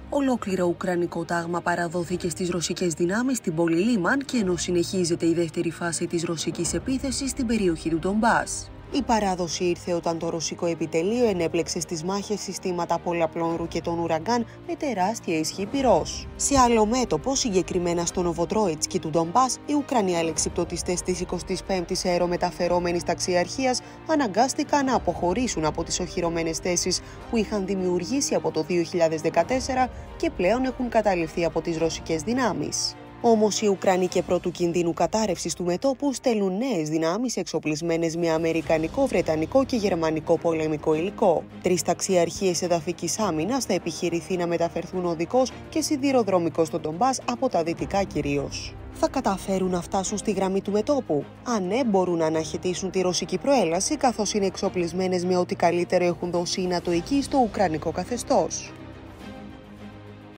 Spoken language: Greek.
Ολόκληρο ουκρανικό τάγμα παραδόθηκε στις ρωσικές δυνάμεις στην πόλη Λίμαν και ενώ συνεχίζεται η δεύτερη φάση της ρωσικής επίθεσης στην περιοχή του Ντομπάς. Η παράδοση ήρθε όταν το ρωσικό επιτελείο ενέπλεξε στις μάχες συστήματα πολλαπλών ρουκετών ουραγκάν με τεράστια ισχύ πυρός. Σε άλλο μέτωπο, συγκεκριμένα στο Νοβοτρόιτσκι του Ντομπάς, οι Ουκρανοί αλεξιπτωτιστές της 25ης αερομεταφερόμενης ταξιαρχίας αναγκάστηκαν να αποχωρήσουν από τις οχυρωμένες θέσεις που είχαν δημιουργήσει από το 2014 και πλέον έχουν καταληφθεί από τις ρωσικές δυνάμεις. Όμως οι Ουκρανοί και πρώτου κινδύνου κατάρρευσης του μετώπου στέλνουν νέες δυνάμεις εξοπλισμένες με αμερικανικό, βρετανικό και γερμανικό πολεμικό υλικό. 3 ταξιαρχίες εδαφικής άμυνας θα επιχειρηθεί να μεταφερθούν οδικός και σιδηροδρομικός στο Ντομπάς από τα δυτικά κυρίως. Θα καταφέρουν να φτάσουν στη γραμμή του μετώπου? Αν ναι, μπορούν να αναχαιτήσουν τη ρωσική προέλαση, καθώς είναι εξοπλισμένες με ό,τι καλύτερο έχουν δώσει οι Νατοικοί στο ουκρανικό καθεστώς.